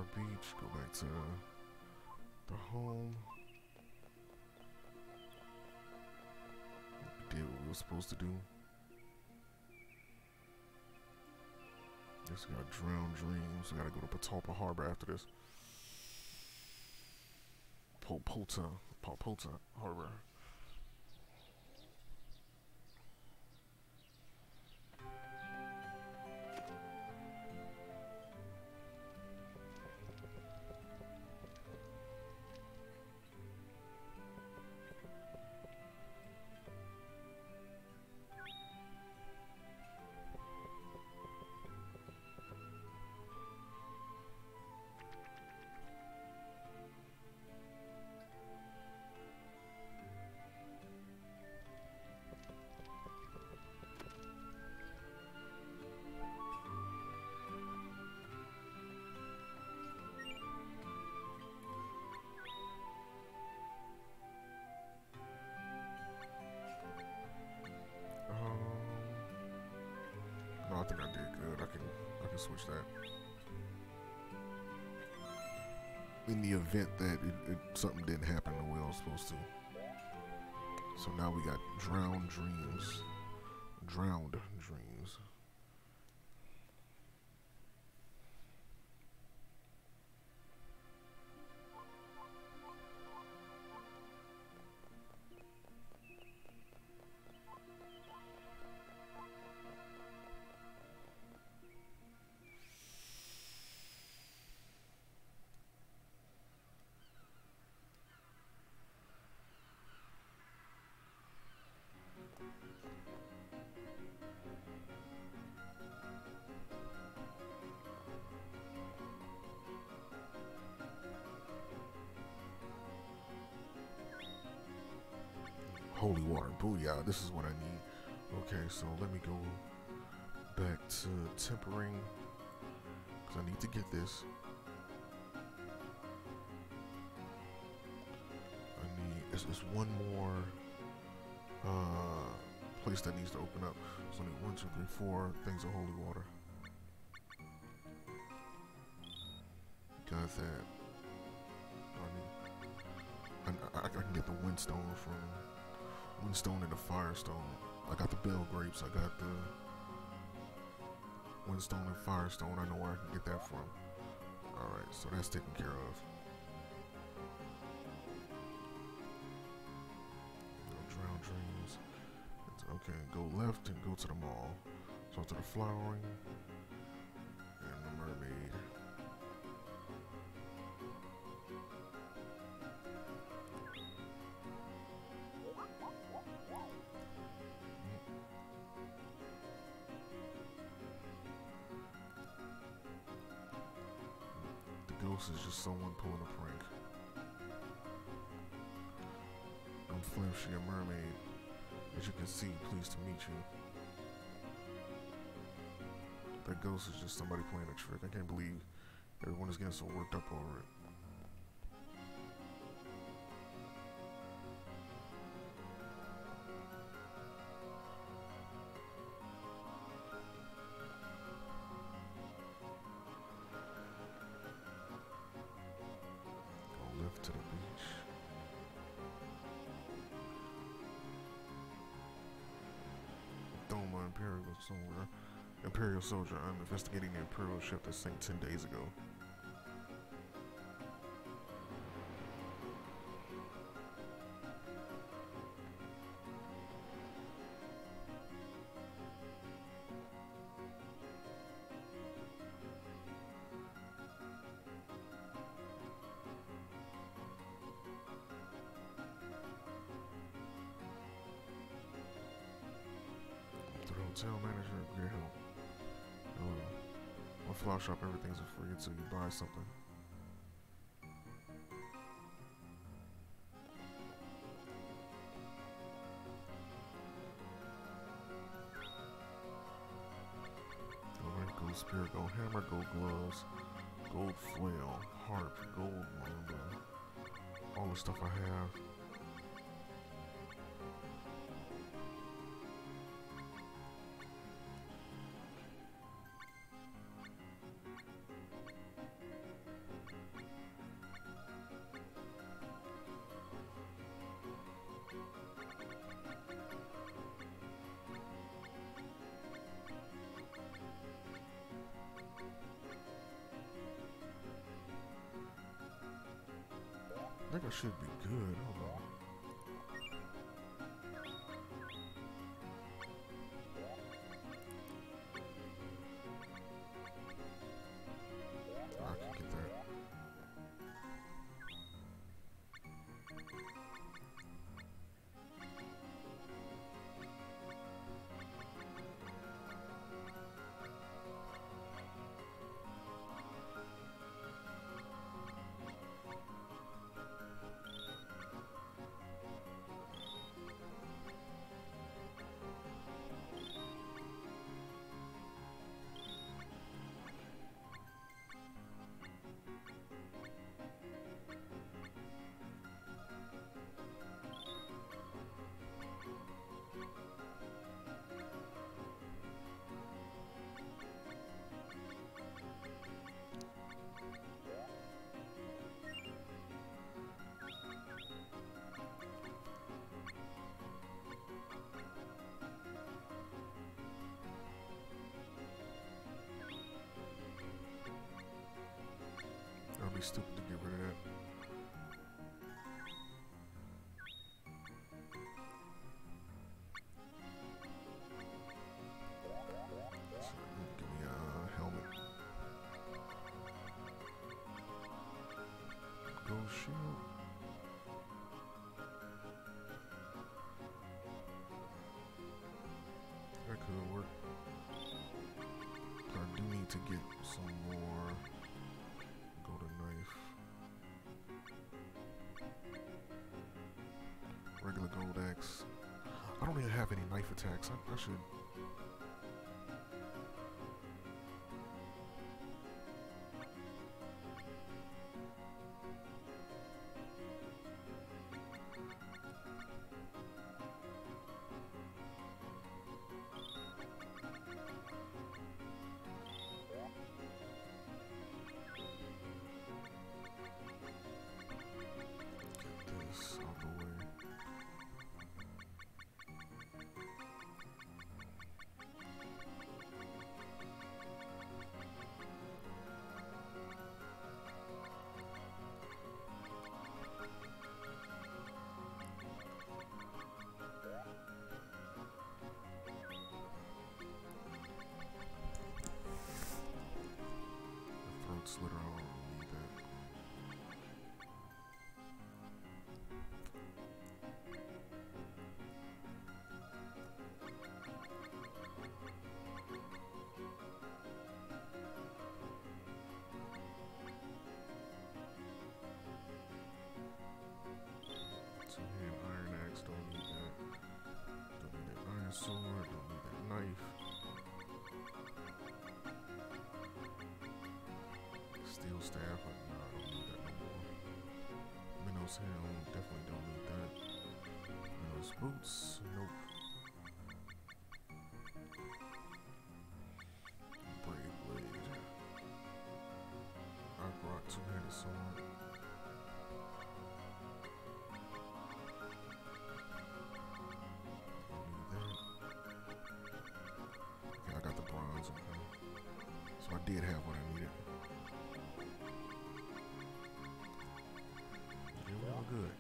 beach, go back to the home. We did what we were supposed to do. Just got Drowned Dreams. I gotta go to Patalpa Harbor after this. Polpota Harbor. No, I think I did good. I can switch that. In the event that something didn't happen the way I was supposed to. So now we got Drowned Dreams. Drowned Dreams. Holy water, booyah, this is what I need. Okay, so let me go back to tempering, because I need to get this. I need, it's one more place that needs to open up. So I need 1, 2, 3, 4 things of holy water. Got that. I can get the Windstone from Windstone and the Firestone. I got the Bell Grapes. I got the Windstone and Firestone. I know where I can get that from. Alright, so that's taken care of. Drowned Dreams. Okay, go left and go to the mall. So to the flowering and the mermaid. Ghost is just someone pulling a prank. I'm Flimsy, a mermaid. As you can see, pleased to meet you. That ghost is just somebody playing a trick. I can't believe everyone is getting so worked up over it. To the beach. Thoma Imperial Soldier. I'm investigating the Imperial ship that sank 10 days ago. Hotel manager, great help. My flower shop, everything's free until you buy something. Alright, gold spear, gold hammer, gold gloves, gold flail, harp, gold mamba. All the stuff I have. That should be good. Hold on. I can get that. I'll be stupid to get rid of that. So, give me a helmet. Ghost shield. That could work. I do need to get some more. Go to knife. Regular gold axe. I don't even have any knife attacks. I should. Get this out the way. Throat slitter, I don't need that. So here, iron axe, don't need that. Don't need that iron sword, don't need that knife. Steel staff, but nah, I don't need that no more. Minos helm, definitely don't need that. Minos boots, nope. Brave blade. Arc rock, two-handed sword. Don't need that. Okay, I got the bronze, okay. So I did have what I needed. Yeah, we're all good.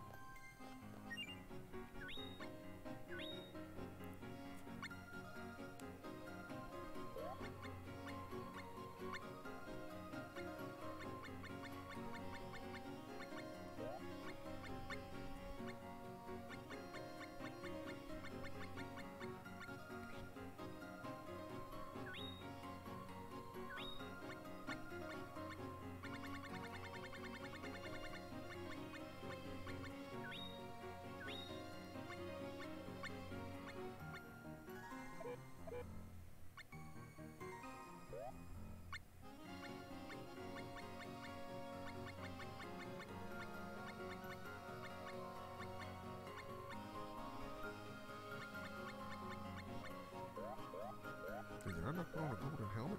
Did I not put on a golden helmet?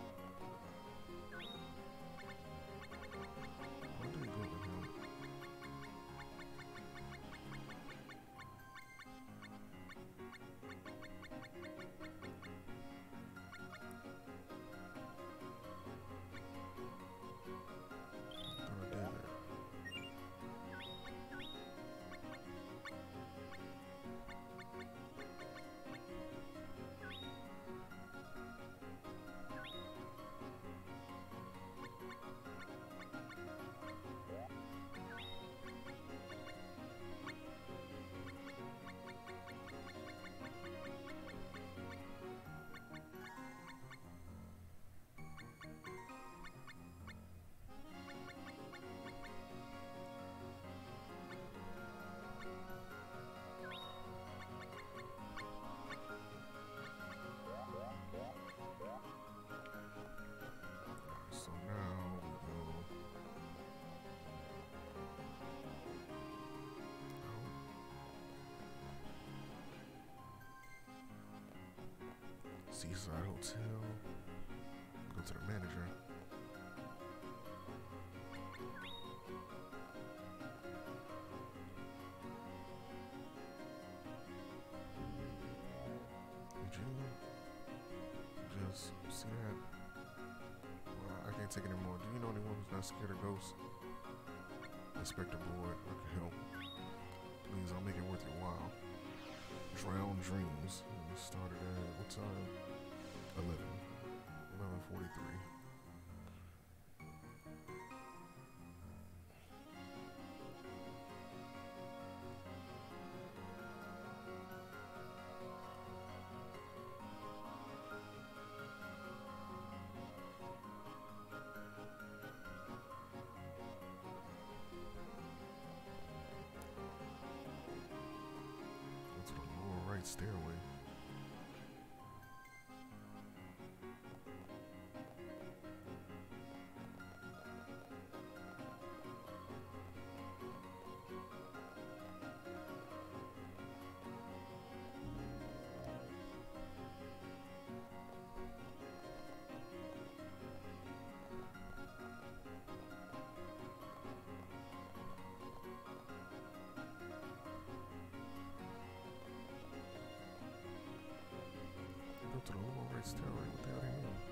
I did golden helmet. I thought I did that. Seaside Hotel. Go to the manager. Did you just see that? Well, I can't take it anymore. Do you know anyone who's not scared of ghosts? Inspector Boyd, I can help. Please, I'll make it worth your while. Drowned Dreams. We started at what time? 11:43. Go to the lower right stairway. Go to the lower right stairway. What the hell do you mean?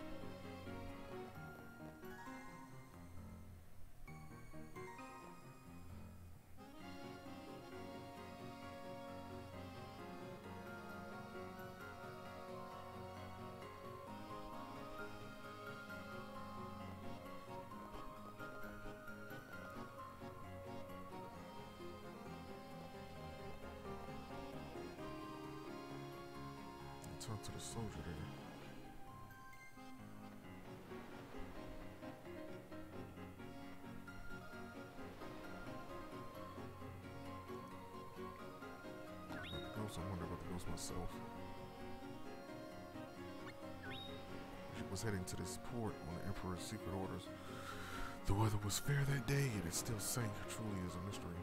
Talk to the soldier there. Ghost, I wonder about the ghost myself. She was heading to this port on the Emperor's secret orders. The weather was fair that day, and it still sank. Truly is a mystery.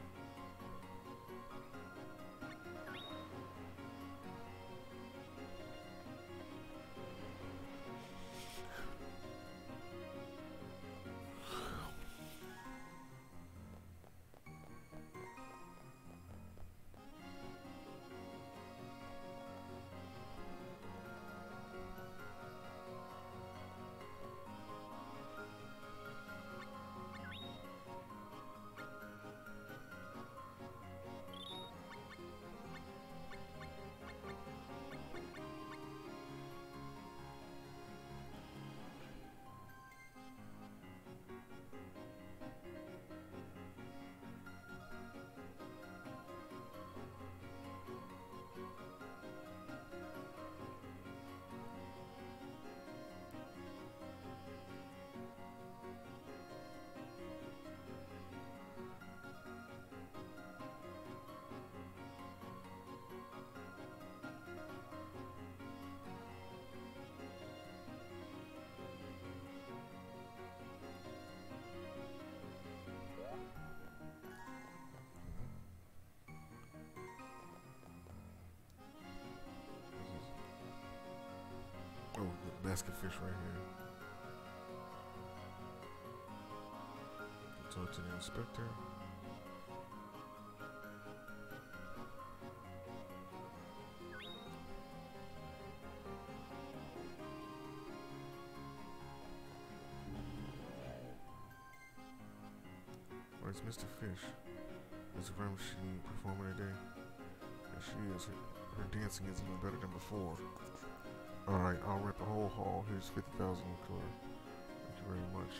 Oh, the basket fish right here. Talk to the inspector. Oh, it's Mr. Fish. It's a she performing today. And she is. Her dancing is even better than before. Alright, I'll rent the whole hall. Here's 50,000 clear. Thank you very much.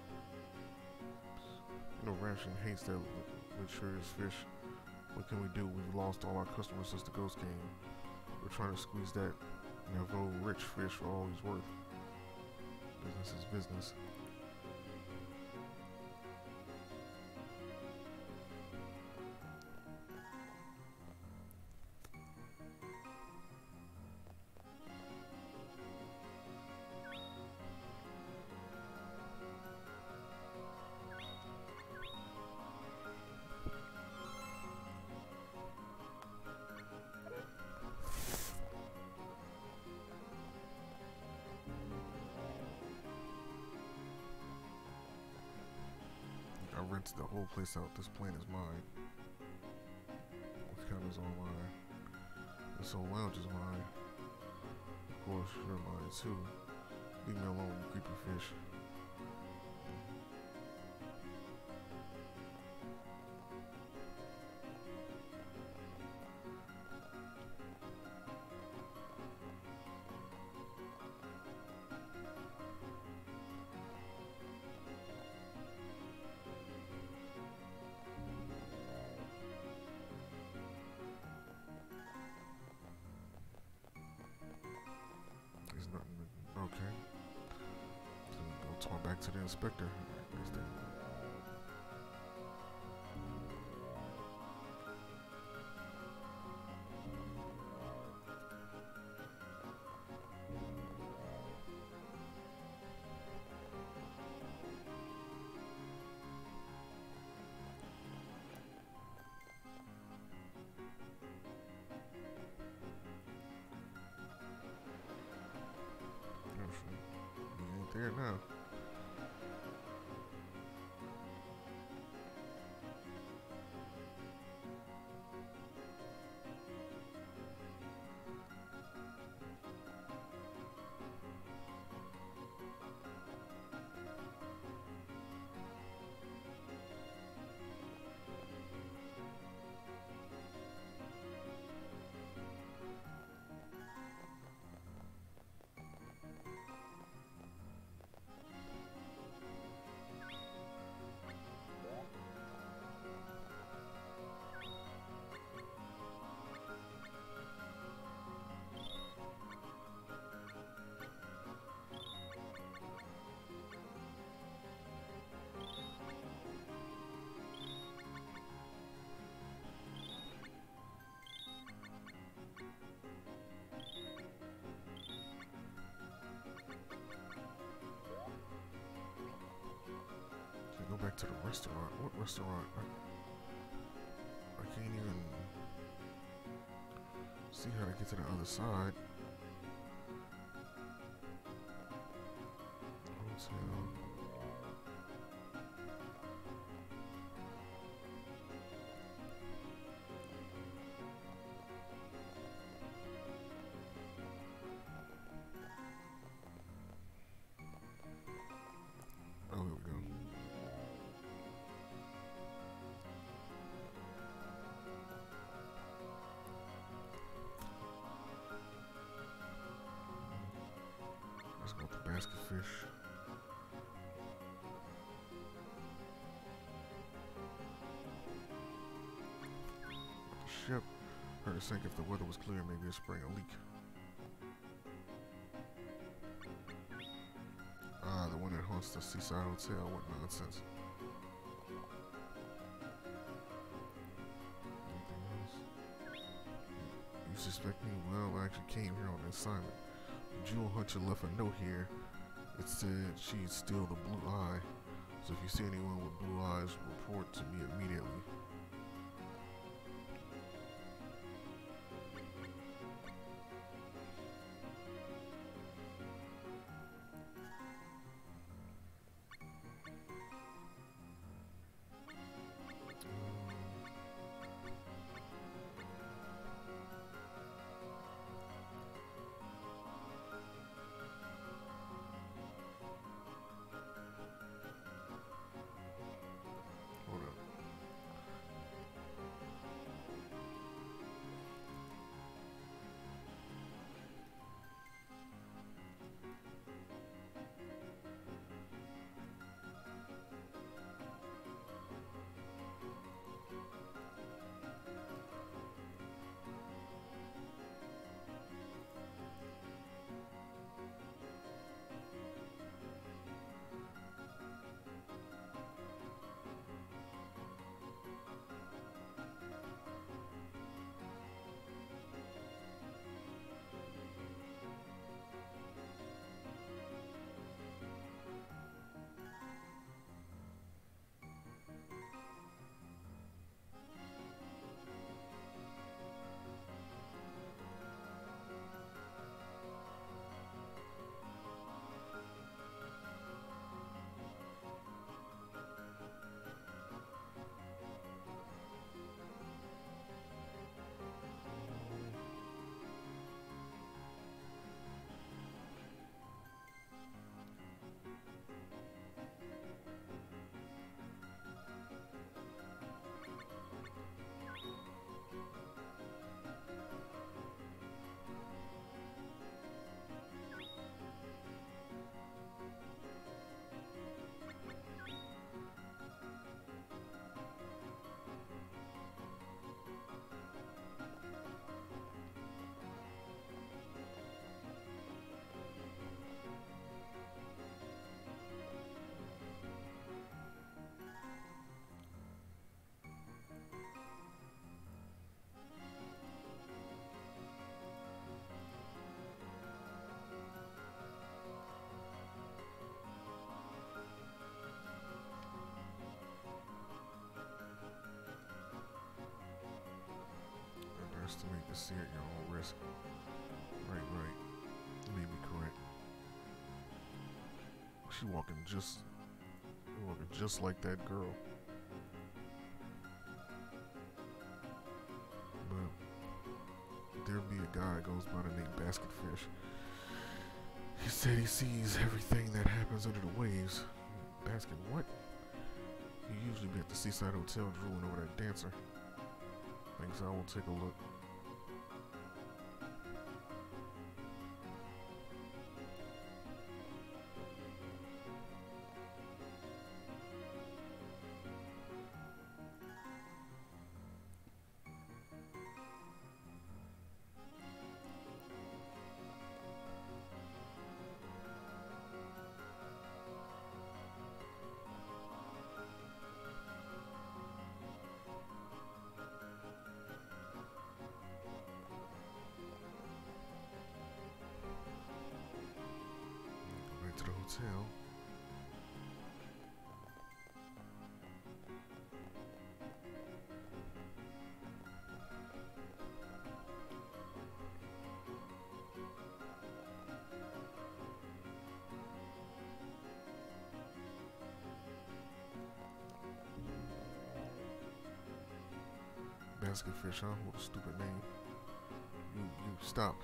You know, Ration hates that luxurious fish. What can we do? We've lost all our customers since the ghost came. We're trying to squeeze that Nouveau rich fish for all he's worth. Business is business. rented the whole place out. This plane is mine. This counter's all mine. This whole lounge is mine. Of course, you're mine too. Leave me alone, you creepy fish. There's nothing. Okay. So we'll talk back to the inspector. He ain't there now. Go back to the restaurant. What restaurant? I can't even see how to get to the other side. Hotel. Oh, here we go. Let's go with the basket fish. The ship. Heard it sank if the weather was clear, maybe it's spraying a leak. Ah, the one that haunts the Seaside Hotel. What nonsense. Anything else? You suspect me? Well, I actually came here on an assignment. Jewel Hunter left a note here. It said she'd steal the blue eye. So if you see anyone with blue eyes, report to me immediately. Hold up. see at your own risk. Right, right. You may be correct. She walking just like that girl. But there be a guy goes by the name Basketfish. He said he sees everything that happens under the waves. Basket what? He usually be at the Seaside Hotel drooling over that dancer. Thinks I will take a look. To the hotel. Basketfish, huh? What a stupid name. You stop.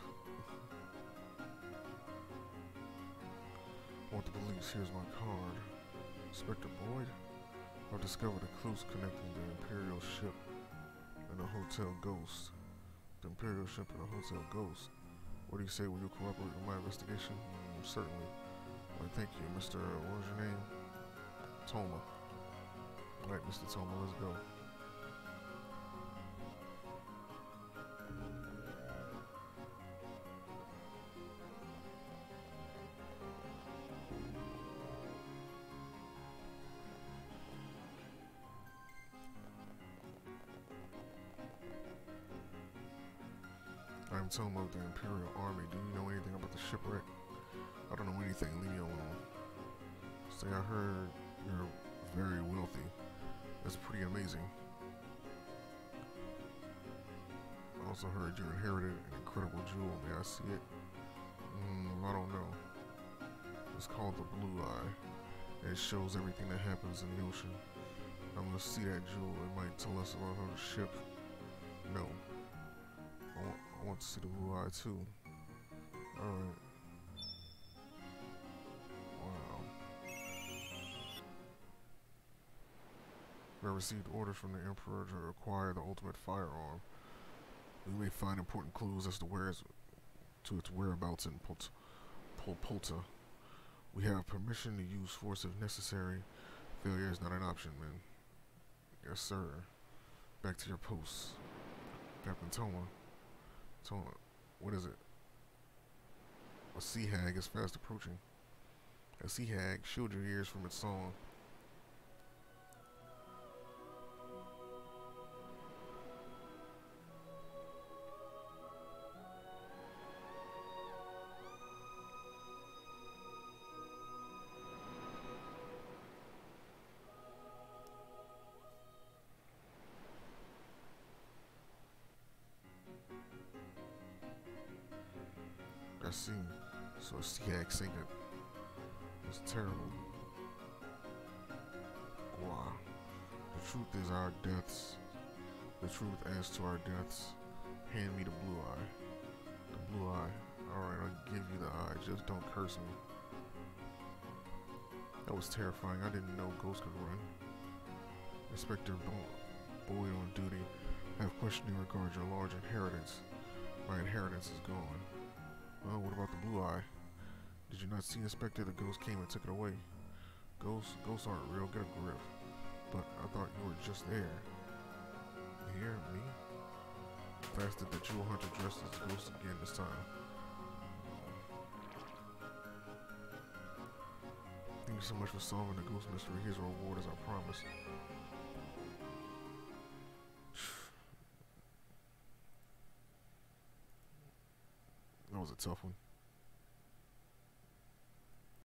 Want the police? Here's my card. Inspector Boyd? I've discovered the clues connecting the Imperial ship and the Hotel Ghost. The Imperial ship and the Hotel Ghost. What do you say? Will you cooperate with my investigation? Certainly. Well, thank you, Mr. What was your name? Toma. Alright, Mr. Toma, let's go. I'm Toma of the Imperial Army. Do you know anything about the shipwreck? I don't know anything. Leave me alone. Say, I heard you're very wealthy. That's pretty amazing. I also heard you inherited an incredible jewel. May I see it? I don't know. It's called the Blue Eye. It shows everything that happens in the ocean. I'm gonna see that jewel. It might tell us about how the ship. No. I want to see the Blue Eye too. Alright. Wow. We have received orders from the Emperor to acquire the ultimate firearm. We may find important clues as to its whereabouts in Polta. We have permission to use force if necessary. Failure is not an option, man. Yes, sir. Back to your post. Captain Toma. Toma, what is it? A sea hag is fast approaching. A sea hag, shield your ears from its song. I see. So a sea hag singing. It's terrible. Wow. The truth is our deaths. The truth as to our deaths. Hand me the blue eye. The blue eye. Alright, I'll give you the eye. Just don't curse me. That was terrifying. I didn't know ghosts could run. Inspector Boyd on duty. I have questioning regarding your large inheritance. My inheritance is gone. Well, what about the blue eye? Did you not see, Inspector? The ghost came and took it away. Ghosts aren't real. Get a grip. But I thought you were just there. Here, me? Faster the jewel hunter dressed as a ghost again this time. Thank you so much for solving the ghost mystery. Here's a reward as I promised. That was a tough one.